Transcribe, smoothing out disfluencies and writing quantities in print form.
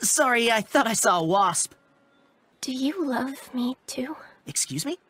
Sorry, I thought I saw a wasp. Do you love me too? Excuse me?